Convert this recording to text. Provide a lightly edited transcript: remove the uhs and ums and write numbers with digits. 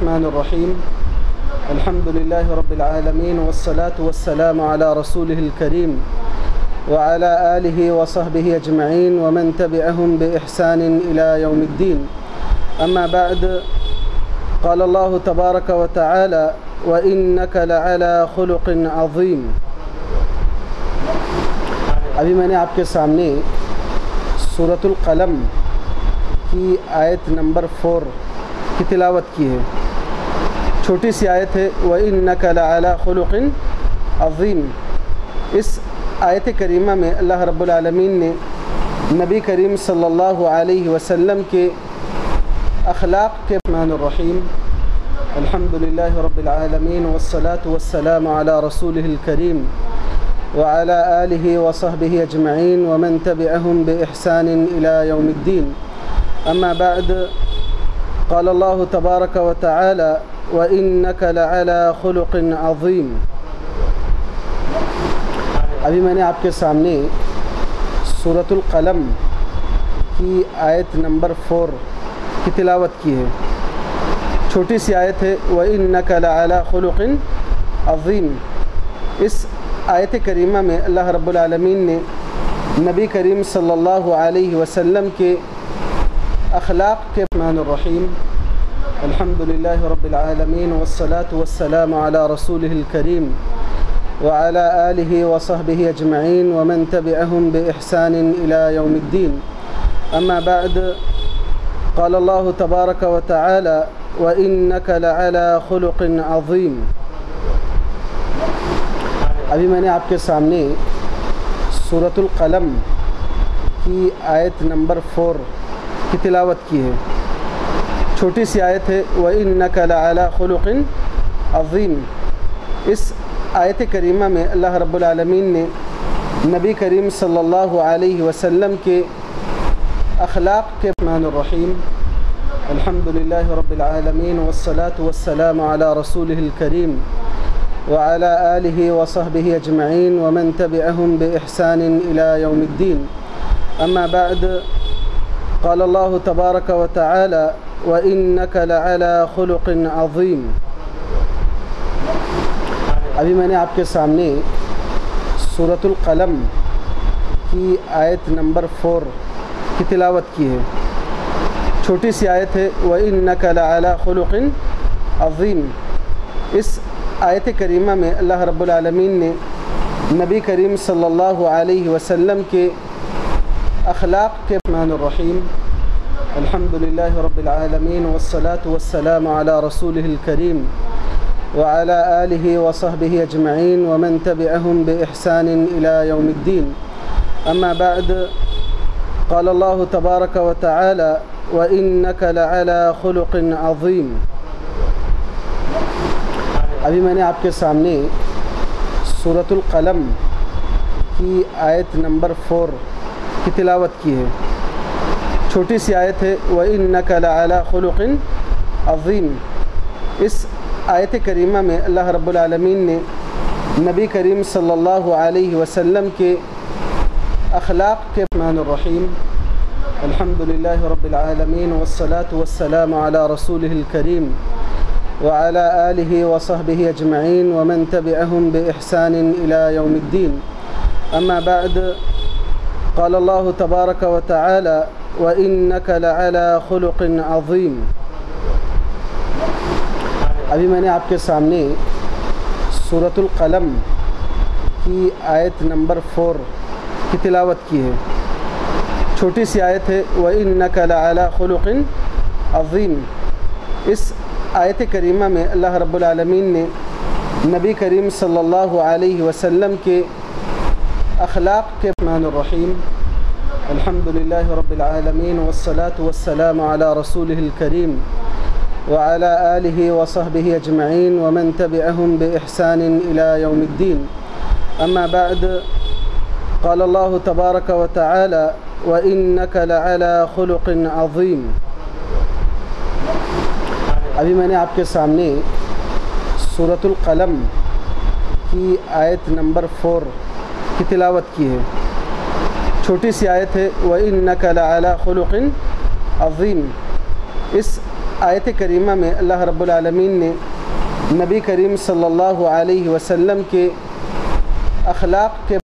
الرحمن الرحیم الحمد للہ رب العالمین والصلاة والسلام علی رسولہ الکریم وعلی آلہ وصحبہ اجمعین ومن تبعہم بإحسان إلی یوم الدین اما بعد قال اللہ تبارک وتعالی وإنک لعلی خلق عظیم۔ ابھی میں نے آپ کے سامنے سورۃ القلم کی آیت نمبر 4 کی تلاوت کی ہے۔ چھوٹی سی آیت ہے وَإِنَّكَ لَعَلَىٰ خُلُقٍ عَظِيمٍ۔ اس آیت کریمہ میں اللہ رب العالمین نے نبی کریم صلی اللہ علیہ وسلم کے اخلاق کے الرحمن الرحیم الحمد للہ رب العالمین والصلاة والسلام علی رسولہ الکریم وعلی آلہ وصحبہ اجمعین ومن تبعہم بإحسان إلی یوم الدین اما بعد قال اللہ تبارک وتعالی وَإِنَّكَ لَعَلَىٰ خُلُقٍ عَظِيمٍ۔ ابھی میں نے آپ کے سامنے سورۃ القلم کی آیت نمبر 4 کی تلاوت کی ہے۔ چھوٹی سی آیت ہے وَإِنَّكَ لَعَلَىٰ خُلُقٍ عَظِيمٍ۔ اس آیت کریمہ میں اللہ رب العالمین نے نبی کریم صلی اللہ علیہ وسلم کے اخلاق کے الرحمن الرحیم الحمد للہ رب العالمین والصلاة والسلام علی رسولہ الکریم وعلی آلہ وصحبہ اجمعین ومن تبعہم بإحسان إلی یوم الدین اما بعد قال اللہ تبارک وتعالی وإنک لعلی خلق عظیم۔ ابھی میں نے آپ کے سامنے سورۃ القلم کی آیت نمبر 4 کی تلاوت کی ہے۔ چھوٹی سی آیت ہے وَإِنَّكَ لَعَلَىٰ خُلُقٍ عَظِيمٍ۔ اس آیت کریمہ میں اللہ رب العالمین نے نبی کریم صلی اللہ علیہ وسلم کے اخلاق کے الرحمن الرحیم الحمد للہ رب العالمین والصلاة والسلام علی رسولہ الکریم وعلی آلہ وصحبہ اجمعین ومن تبعہم بإحسان إلی یوم الدین اما بعد قال اللہ تبارک وتعالی وَإِنَّكَ لَعَلَىٰ خُلُقٍ عَظِيمٍ۔ ابھی میں نے آپ کے سامنے سورۃ القلم کی آیت نمبر 4 کی تلاوت کی ہے۔ چھوٹی سی آیت ہے وَإِنَّكَ لَعَلَىٰ خُلُقٍ عَظِيمٍ۔ اس آیت کریمہ میں اللہ رب العالمین نے نبی کریم صلی اللہ علیہ وسلم کے اخلاق کے الرحمن الرحیم الحمد للہ رب العالمین والصلاة والسلام علی رسولہ الکریم وعلی آلہ وصحبہ اجمعین ومن تبعہم بإحسان إلی یوم الدین اما بعد قال اللہ تبارک وتعالی وإنک لعلی خلق عظیم۔ ابھی میں نے آپ کے سامنے سورۃ القلم کی آیت نمبر 4 کی تلاوت کی ہے۔ چھوٹی سی آیت ہے وَإِنَّكَ لَعَلَىٰ خُلُقٍ عَظِيمٍ۔ اس آیت کریمہ میں اللہ رب العالمین نے نبی کریم صلی اللہ علیہ وسلم کے اخلاق کے الرحمن الرحیم الحمد للہ رب العالمین والصلاة والسلام علی رسولہ الکریم وعلی آلہ وصحبہ اجمعین ومن تبعہم بإحسان إلی یوم الدین اما بعد قال اللہ تبارک وتعالی وَإِنَّكَ لَعَلَىٰ خُلُقٍ عَظِيمٍ۔ ابھی میں نے آپ کے سامنے سورۃ القلم کی آیت نمبر 4 کی تلاوت کی ہے۔ چھوٹی سی آیت ہے وَإِنَّكَ لَعَلَىٰ خُلُقٍ عَظِيمٍ۔ اس آیت کریمہ میں اللہ رب العالمین نے نبی کریم صلی اللہ علیہ وسلم کے اخلاق کے الرحمن الرحیم الحمد للہ رب العالمین والصلاة والسلام علی رسولہ الکریم وعلی آلہ وصحبہ اجمعین ومن تبعہم بإحسان إلی یوم الدین اما بعد قال اللہ تبارک وتعالی وإنک لعلی خلق عظیم۔ ابھی میں نے آپ کے سامنے سورۃ القلم کی آیت نمبر 4 کی تلاوت کی ہے۔ چھوٹی سی آیت ہے وَإِنَّكَ لَعَلَىٰ خُلُقٍ عَظِيمٍ۔ اس آیت کریمہ میں اللہ رب العالمین نے نبی کریم صلی اللہ علیہ وسلم کے اخلاق کے